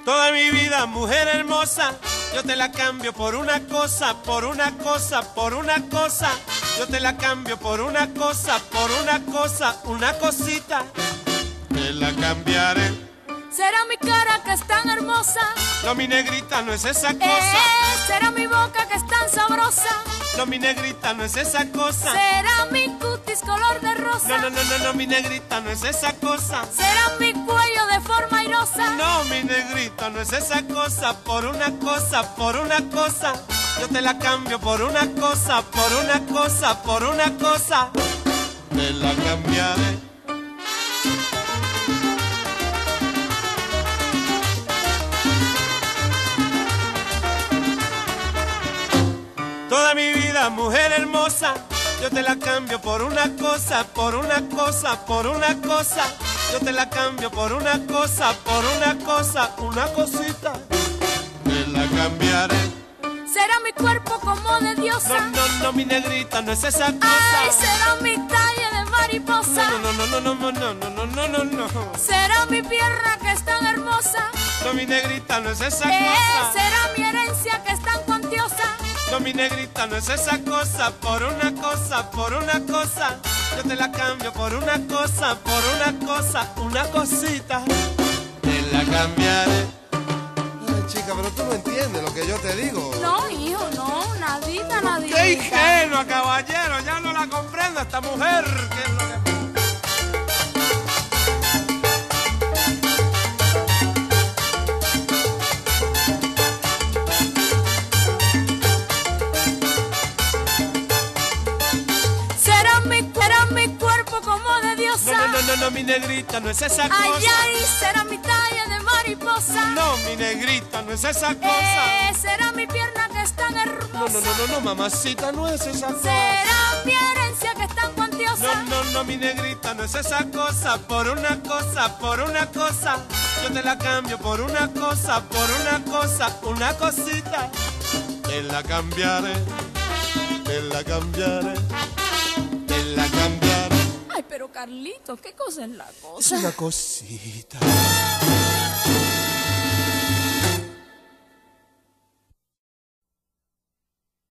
Toda mi vida, mujer hermosa, yo te la cambio por una cosa, por una cosa, por una cosa. Yo te la cambio por una cosa, por una cosa, una cosita. Te la cambiaré. Será mi cara que es tan hermosa. No, mi negrita, no es esa cosa. Será mi boca que es tan sabrosa. No, mi negrita, no es esa cosa. Será mi cutis color de rosa. No, no, no, no, no, mi negrita, no es esa cosa. Será mi cuello de forma airosa. No, mi negrita, no es esa cosa. Por una cosa, por una cosa. Yo te la cambio por una cosa, por una cosa, por una cosa. Te la cambiaré. Toda mi vida, mujer hermosa, yo te la cambio por una cosa, por una cosa, por una cosa. Yo te la cambio por una cosa, por una cosa, una cosita. Te la cambiaré. Será mi cuerpo como de diosa. No, no, no, mi negrita, no es esa cosa. Ay, será mi talla de mariposa. No, no, no, no, no, no, no, no, no, no, no. Será mi pierna que es tan hermosa. No, mi negrita, no es esa cosa. Será mi herencia que es tan cuantiosa. No, mi negrita, no es esa cosa. Por una cosa, por una cosa. Yo te la cambio por una cosa, por una cosa, una cosita. Te la cambiaré. Ay, chica, pero tú no entiendes lo que yo te digo. No, hijo, no, nadita, nadita. ¡Qué ingenua, caballero! Ya no la comprendo esta mujer. ¿Qué es lo que... Será mi cuerpo como de diosa. No, no, no, no, mi negrita, no es esa cosa. Ay, ay, será mi talla de mariposa. No, mi negrita, no es esa cosa. Será mi pierna que es tan hermosa. No, no, no, no, no, mamacita, no es esa cosa. Será mi herencia que es tan cuantiosa. No, no, no, mi negrita, no es esa cosa. Por una cosa, por una cosa. Yo te la cambio por una cosa, por una cosa, una cosita. Te la cambiaré, te la cambiaré, te la cambiaré. Ay, pero Carlitos, ¿qué cosa es la Es cosa? una cosita.